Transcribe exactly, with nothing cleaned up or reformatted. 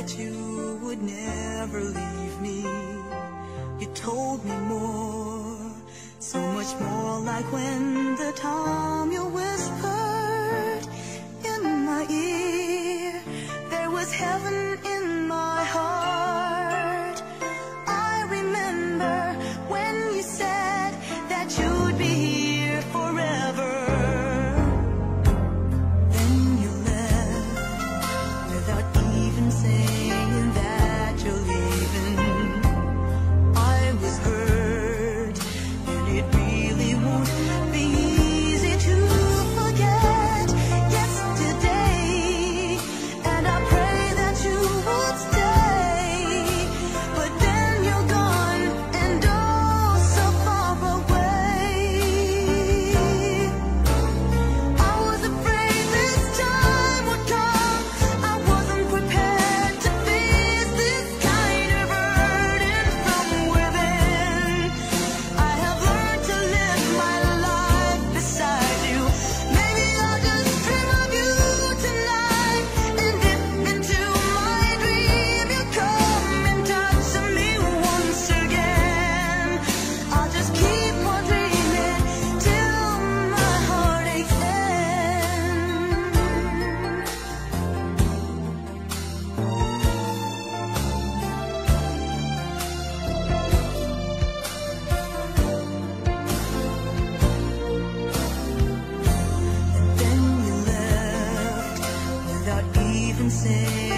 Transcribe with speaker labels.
Speaker 1: that you would never leave me. You told me more, so much more, like when the time you whispered in my ear, there was heaven in my heart. I remember when you said that you'd be here forever. Then you left without even saying that you're leaving. I was hurt, and it really won't be easy to forget yesterday. And I pray that you would stay, but then you're gone and oh so far away. I was afraid this time would come. I wasn't prepared to face this kind of burden from within. I have learned to live my life beside you. Maybe I'll just dream of you tonight, and dip into my dream. You come and touch me once again. I'll just keep on dreaming till my heartache ends. And then you left without even saying